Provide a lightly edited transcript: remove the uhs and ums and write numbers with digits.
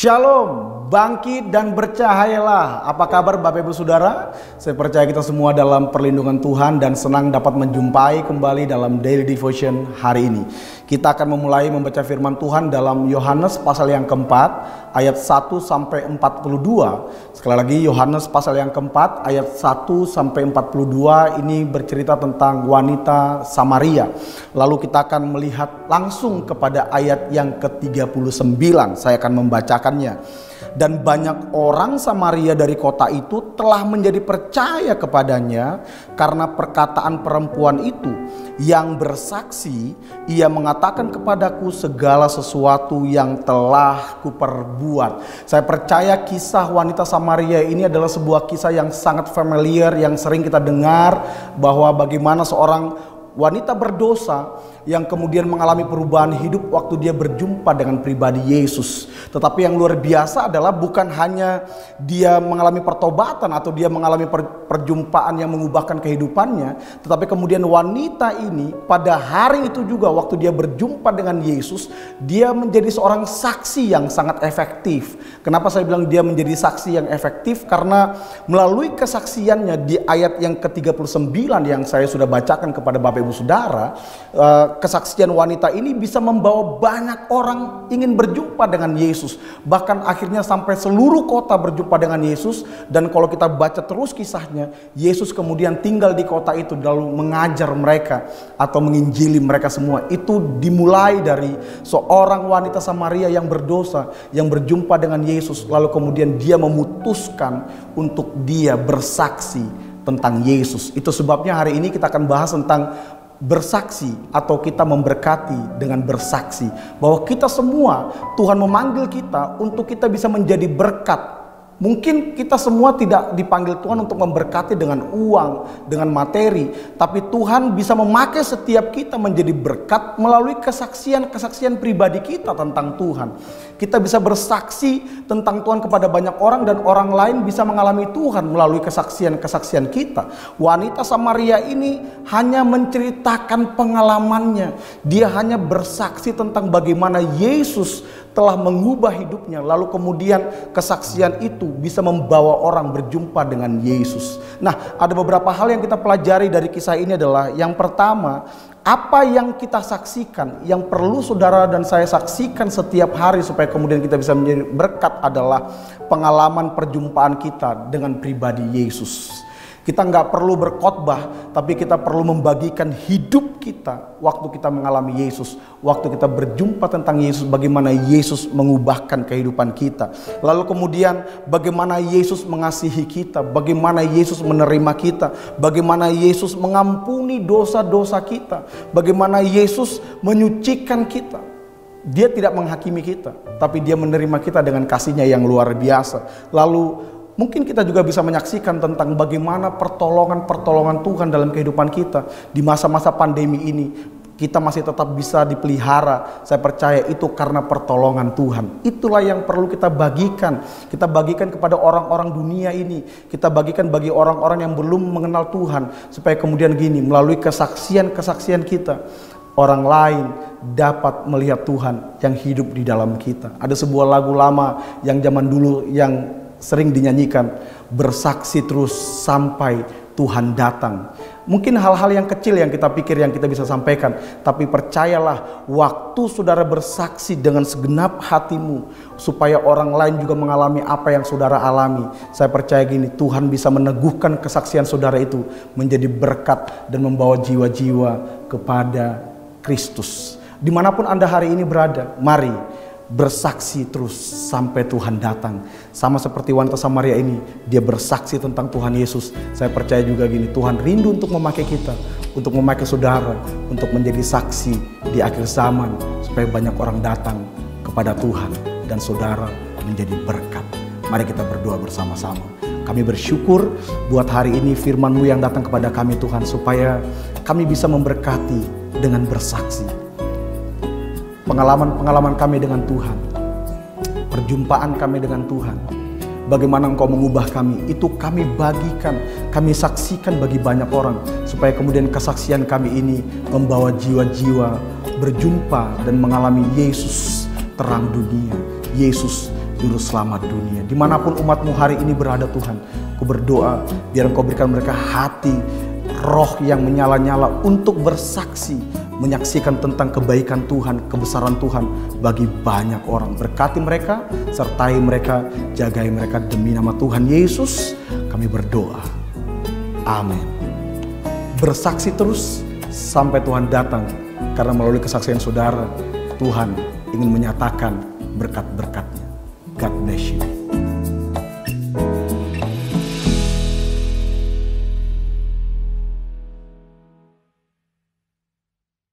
Shalom, bangkit dan bercahayalah. Apa kabar Bapak Ibu Saudara? Saya percaya kita semua dalam perlindungan Tuhan dan senang dapat menjumpai kembali dalam Daily Devotion hari ini. Kita akan memulai membaca firman Tuhan dalam Yohanes pasal yang keempat, ayat 1 sampai 42. Sekali lagi Yohanes pasal yang keempat, ayat 1 sampai 42 ini bercerita tentang wanita Samaria. Lalu kita akan melihat langsung kepada ayat yang ke-39. Saya akan membacakannya. Dan banyak orang Samaria dari kota itu telah menjadi percaya kepadanya karena perkataan perempuan itu yang bersaksi, ia mengatakan kepadaku segala sesuatu yang telah kuperbuat. Saya percaya kisah wanita Samaria ini adalah sebuah kisah yang sangat familiar, yang sering kita dengar, bahwa bagaimana seorang wanita berdosa yang kemudian mengalami perubahan hidup waktu dia berjumpa dengan pribadi Yesus. Tetapi yang luar biasa adalah bukan hanya dia mengalami pertobatan atau dia mengalami perjumpaan yang mengubahkan kehidupannya, tetapi kemudian wanita ini pada hari itu juga waktu dia berjumpa dengan Yesus, dia menjadi seorang saksi yang sangat efektif. Kenapa saya bilang dia menjadi saksi yang efektif? Karena melalui kesaksiannya di ayat yang ke-39 yang saya sudah bacakan kepada Bapak Ibu Saudara, kesaksian wanita ini bisa membawa banyak orang ingin berjumpa dengan Yesus. Bahkan akhirnya sampai seluruh kota berjumpa dengan Yesus. Dan kalau kita baca terus kisahnya, Yesus kemudian tinggal di kota itu lalu mengajar mereka atau menginjili mereka semua. Itu dimulai dari seorang wanita Samaria yang berdosa, yang berjumpa dengan Yesus. Lalu kemudian dia memutuskan untuk dia bersaksi tentang Yesus. Itu sebabnya hari ini kita akan bahas tentang bersaksi atau kita memberkati dengan bersaksi. Bahwa kita semua, Tuhan memanggil kita untuk kita bisa menjadi berkat. Mungkin kita semua tidak dipanggil Tuhan untuk memberkati dengan uang, dengan materi. Tapi Tuhan bisa memakai setiap kita menjadi berkat melalui kesaksian-kesaksian pribadi kita tentang Tuhan. Kita bisa bersaksi tentang Tuhan kepada banyak orang dan orang lain bisa mengalami Tuhan melalui kesaksian-kesaksian kita. Wanita Samaria ini hanya menceritakan pengalamannya. Dia hanya bersaksi tentang bagaimana Yesus telah mengubah hidupnya. Lalu kemudian kesaksian itu bisa membawa orang berjumpa dengan Yesus. Nah, ada beberapa hal yang kita pelajari dari kisah ini adalah yang pertama, apa yang kita saksikan, yang perlu saudara dan saya saksikan setiap hari supaya kemudian kita bisa menjadi berkat adalah pengalaman perjumpaan kita dengan pribadi Yesus. Kita nggak perlu berkhotbah, tapi kita perlu membagikan hidup kita waktu kita mengalami Yesus. Waktu kita berjumpa tentang Yesus, bagaimana Yesus mengubahkan kehidupan kita. Lalu kemudian bagaimana Yesus mengasihi kita, bagaimana Yesus menerima kita, bagaimana Yesus mengampuni dosa-dosa kita, bagaimana Yesus menyucikan kita. Dia tidak menghakimi kita, tapi dia menerima kita dengan kasih-Nya yang luar biasa. Lalu mungkin kita juga bisa menyaksikan tentang bagaimana pertolongan-pertolongan Tuhan dalam kehidupan kita. Di masa-masa pandemi ini, kita masih tetap bisa dipelihara. Saya percaya itu karena pertolongan Tuhan. Itulah yang perlu kita bagikan. Kita bagikan kepada orang-orang dunia ini. Kita bagikan bagi orang-orang yang belum mengenal Tuhan. Supaya kemudian gini, melalui kesaksian-kesaksian kita, orang lain dapat melihat Tuhan yang hidup di dalam kita. Ada sebuah lagu lama yang zaman dulu yang sering dinyanyikan, bersaksi terus sampai Tuhan datang. Mungkin hal-hal yang kecil yang kita pikir yang kita bisa sampaikan, tapi percayalah waktu saudara bersaksi dengan segenap hatimu supaya orang lain juga mengalami apa yang saudara alami. Saya percaya gini, Tuhan bisa meneguhkan kesaksian saudara itu menjadi berkat dan membawa jiwa-jiwa kepada Kristus. Dimanapun Anda hari ini berada, mari bersaksi terus sampai Tuhan datang. Sama seperti wanita Samaria ini, dia bersaksi tentang Tuhan Yesus. Saya percaya juga gini, Tuhan rindu untuk memakai kita, untuk memakai saudara, untuk menjadi saksi di akhir zaman, supaya banyak orang datang kepada Tuhan dan saudara menjadi berkat. Mari kita berdoa bersama-sama. Kami bersyukur buat hari ini firman-Mu yang datang kepada kami Tuhan, supaya kami bisa memberkati dengan bersaksi. Pengalaman-pengalaman kami dengan Tuhan, perjumpaan kami dengan Tuhan, bagaimana Engkau mengubah kami, itu kami bagikan, kami saksikan bagi banyak orang, supaya kemudian kesaksian kami ini membawa jiwa-jiwa berjumpa dan mengalami Yesus terang dunia, Yesus Juru Selamat dunia. Dimanapun umatmu hari ini berada Tuhan, aku berdoa biar Engkau berikan mereka hati, roh yang menyala-nyala untuk bersaksi, menyaksikan tentang kebaikan Tuhan, kebesaran Tuhan bagi banyak orang. Berkati mereka, sertai mereka, jagai mereka demi nama Tuhan Yesus kami berdoa. Amin. Bersaksi terus sampai Tuhan datang, karena melalui kesaksian saudara, Tuhan ingin menyatakan berkat-berkat-Nya. God bless you.